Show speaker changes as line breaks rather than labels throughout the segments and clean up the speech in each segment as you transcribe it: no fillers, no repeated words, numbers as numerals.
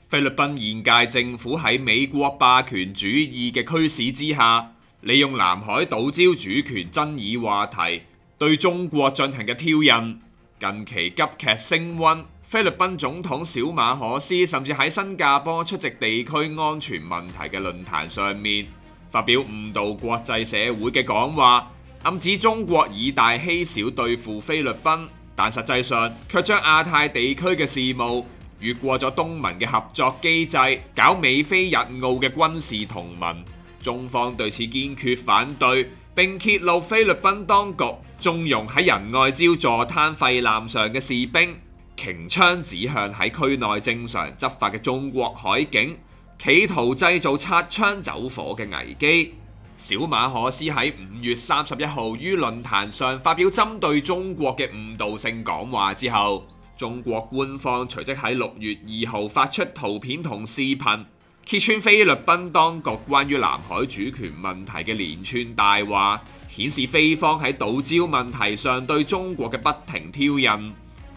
菲律賓現屆政府喺美國霸權主義嘅驅使之下，利用南海島礁主權爭議話題對中國進行嘅挑釁，近期急劇升溫。菲律賓總統小馬可斯甚至喺新加坡出席地區安全問題嘅論壇上面，發表誤導國際社會嘅講話，暗指中國以大欺小對付菲律賓，但實際上卻將亞太地區嘅事務越過咗東盟嘅合作機制，搞美菲日澳嘅軍事同盟。中方對此堅決反對，並揭露菲律賓當局縱容喺仁愛礁坐灘廢艦上嘅士兵，擎槍指向喺區內正常執法嘅中國海警，企圖製造擦槍走火嘅危機。小馬可斯喺5月31號於論壇上發表針對中國嘅誤導性講話之後，中國官方隨即喺6月2號發出圖片同視頻，揭穿菲律賓當局關於南海主權問題嘅連串大話，顯示菲方喺島礁問題上對中國嘅不停挑釁。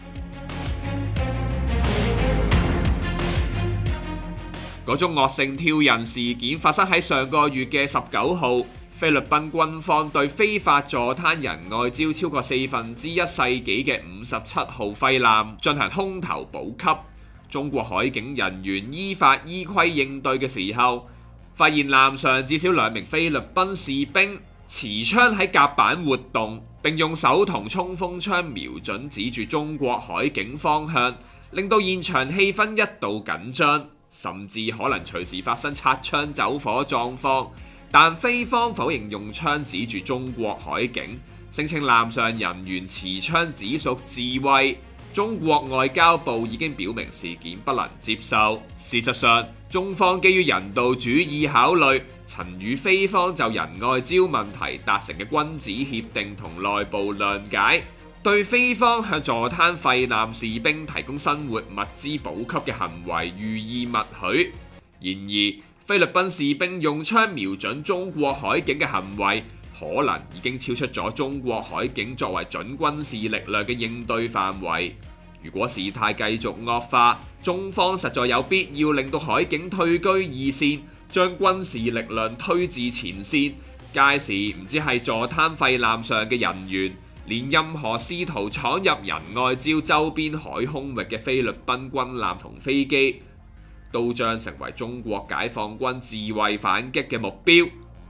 嗰宗惡性挑釁事件發生喺上個月嘅19號，菲律賓軍方對非法坐灘仁愛礁超過1/4世紀嘅57號廢艦進行空投補給。中國海警人員依法依規應對嘅時候，發現艦上至少2名菲律賓士兵持槍喺甲板活動，並用手同衝鋒槍瞄準指住中國海警方向，令到現場氣氛一度緊張，甚至可能隨時發生擦槍走火狀況。但菲方否認用槍指住中國海警，聲稱艦上人員持槍只屬自衛。中國外交部已經表明事件不能接受。事實上，中方基於人道主義考慮，曾與菲方就仁愛礁問題達成嘅君子協定同內部諒解，對菲方向坐灘廢艦士兵提供生活物資補給嘅行為予以默許。然而，菲律賓士兵用槍瞄準中國海警嘅行為，可能已經超出咗中國海警作為準軍事力量嘅應對範圍。如果事態繼續惡化，中方實在有必要令到海警退居二線，將軍事力量推至前線。屆時唔止係坐灘廢艦上嘅人員，連任何試圖闖入仁愛礁周邊海空域嘅菲律賓軍艦同飛機，都將成為中國解放軍自衛反擊嘅目標。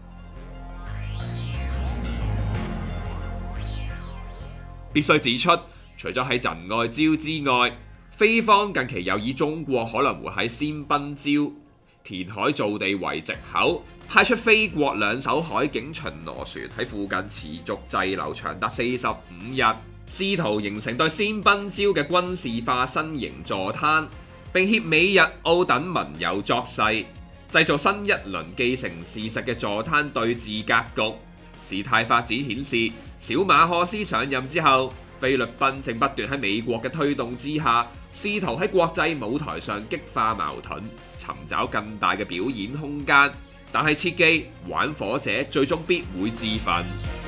必須指出，除咗喺仁愛礁之外，菲方近期又以中國可能會喺仙賓礁填海造地為藉口，派出菲國2艘海警巡邏船喺附近持續滯留長達45日，試圖形成對仙賓礁嘅軍事化新型坐灘，並協美日澳等盟友作勢，製造新一輪既成事實嘅坐灘對峙格局。事態發展顯示，小馬可斯上任之後，菲律賓正不斷喺美國嘅推動之下，試圖喺國際舞台上激化矛盾，尋找更大嘅表演空間。但係切記，玩火者最終必會自焚。